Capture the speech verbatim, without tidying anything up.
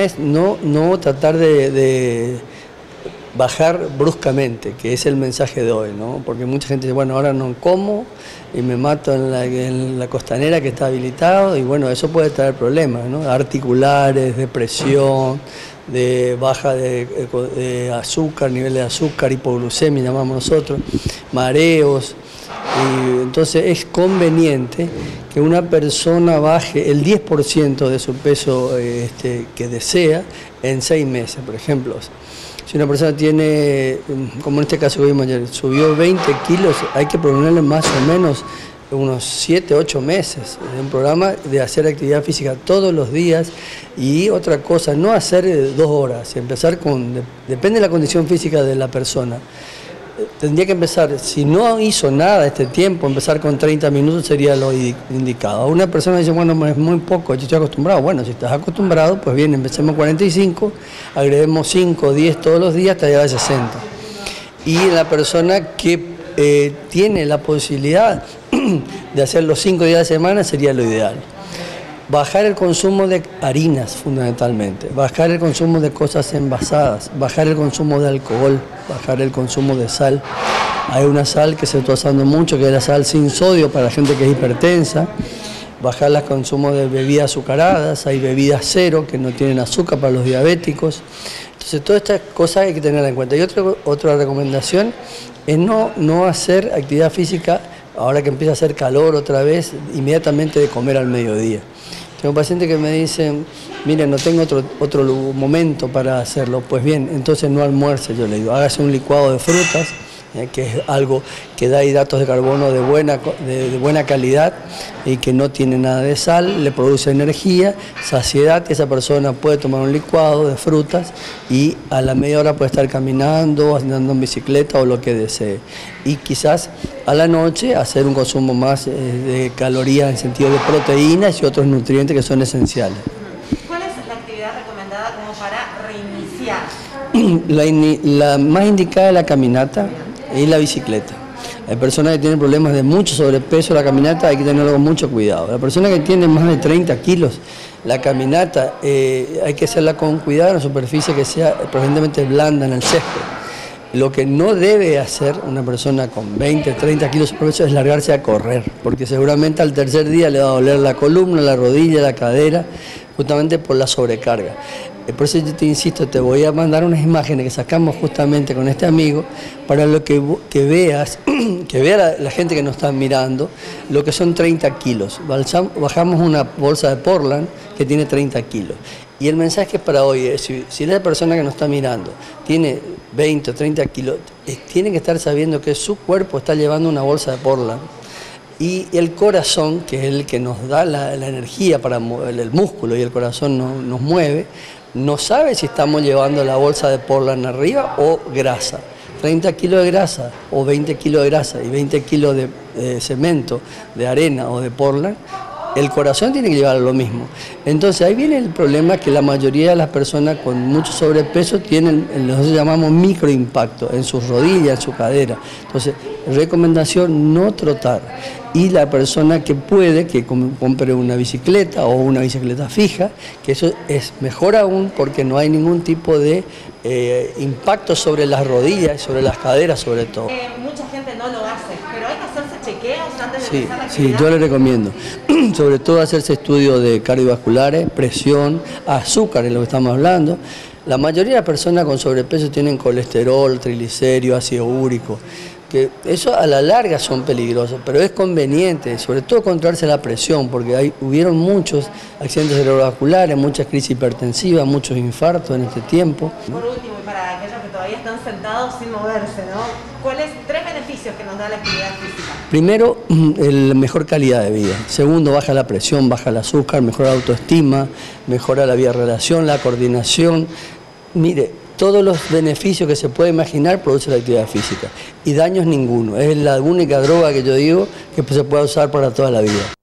es no, no tratar de, de bajar bruscamente, que es el mensaje de hoy, ¿no? Porque mucha gente dice, bueno, ahora no como y me mato en la, en la costanera que está habilitado, y bueno, eso puede traer problemas, ¿no? Articulares, depresión, de baja de, de azúcar, nivel de azúcar, hipoglucemia llamamos nosotros, mareos. Y entonces es conveniente que una persona baje el diez por ciento de su peso este, que desea en seis meses, por ejemplo. Si una persona tiene, como en este caso que vimos ayer, subió veinte kilos, hay que proponerle más o menos unos siete, ocho meses, un programa de hacer actividad física todos los días. Y otra cosa, no hacer dos horas, empezar con, depende de la condición física de la persona. Tendría que empezar, si no hizo nada este tiempo, empezar con treinta minutos sería lo indicado. Una persona dice, bueno, es muy poco, yo estoy acostumbrado. Bueno, si estás acostumbrado, pues bien, empecemos cuarenta y cinco, agreguemos cinco, diez todos los días hasta llegar a sesenta. Y la persona que eh, tiene la posibilidad de hacer los cinco días de semana sería lo ideal. Bajar el consumo de harinas fundamentalmente, bajar el consumo de cosas envasadas, bajar el consumo de alcohol, bajar el consumo de sal. Hay una sal que se está usando mucho, que es la sal sin sodio para la gente que es hipertensa. Bajar el consumo de bebidas azucaradas, hay bebidas cero que no tienen azúcar para los diabéticos. Entonces todas estas cosas hay que tenerlas en cuenta. Y otra, otra recomendación es no, no hacer actividad física ahora que empieza a hacer calor otra vez, inmediatamente de comer al mediodía. Tengo pacientes que me dicen, miren, no tengo otro, otro momento para hacerlo. Pues bien, entonces no almuerce, yo le digo, hágase un licuado de frutas, eh, que es algo que da hidratos de carbono de buena, de, de buena calidad y que no tiene nada de sal, le produce energía, saciedad, que esa persona puede tomar un licuado de frutas y a la media hora puede estar caminando, andando en bicicleta o lo que desee. Y quizás a la noche hacer un consumo más eh, de calorías en sentido de proteínas y otros nutrientes que son esenciales. ¿Cuál es la actividad recomendada como para reiniciar? La, in, la más indicada es la caminata y la bicicleta. Hay personas que tienen problemas de mucho sobrepeso, la caminata hay que tenerlo con mucho cuidado. La persona que tiene más de treinta kilos, la caminata eh, hay que hacerla con cuidado, en una superficie que sea preferentemente blanda en el césped. Lo que no debe hacer una persona con veinte, treinta kilos de sobrepeso es largarse a correr, porque seguramente al tercer día le va a doler la columna, la rodilla, la cadera, justamente por la sobrecarga. Por eso yo te insisto, te voy a mandar unas imágenes que sacamos justamente con este amigo para lo que, que veas, que vea la, la gente que nos está mirando, lo que son treinta kilos. Bajamos una bolsa de Portland que tiene treinta kilos. Y el mensaje para hoy es, si, si la persona que nos está mirando tiene veinte o treinta kilos, eh, tiene que estar sabiendo que su cuerpo está llevando una bolsa de Portland. Y el corazón, que es el que nos da la, la energía para mover el músculo y el corazón no, nos mueve, no sabe si estamos llevando la bolsa de Portland arriba o grasa. treinta kilos de grasa o veinte kilos de grasa y veinte kilos de, de cemento, de arena o de Portland, el corazón tiene que llevar lo mismo. Entonces ahí viene el problema, que la mayoría de las personas con mucho sobrepeso tienen, nosotros llamamos microimpacto en sus rodillas, en su cadera. Entonces, recomendación, no trotar. Y la persona que puede, que compre una bicicleta o una bicicleta fija, que eso es mejor aún porque no hay ningún tipo de eh, impacto sobre las rodillas, sobre las caderas sobre todo. Eh, mucha gente no lo hace, pero hay que hacerse chequeos antes de sí, empezar la actividad. Sí, yo le recomiendo. Sobre todo hacerse estudios de cardiovasculares, presión, azúcar, es lo que estamos hablando. La mayoría de las personas con sobrepeso tienen colesterol, triglicéridos, ácido úrico, que eso a la larga son peligrosos, pero es conveniente, sobre todo controlarse la presión, porque hay, hubieron muchos accidentes cerebrovasculares, muchas crisis hipertensivas, muchos infartos en este tiempo. Por último, y para aquellos que todavía están sentados sin moverse, ¿no? ¿Cuáles tres beneficios que nos da la actividad física? Primero, la mejor calidad de vida. Segundo, baja la presión, baja el azúcar, mejora la autoestima, mejora la vida de relación, la coordinación. Mire, todos los beneficios que se puede imaginar produce la actividad física y daños ninguno. Es la única droga que yo digo que se puede usar para toda la vida.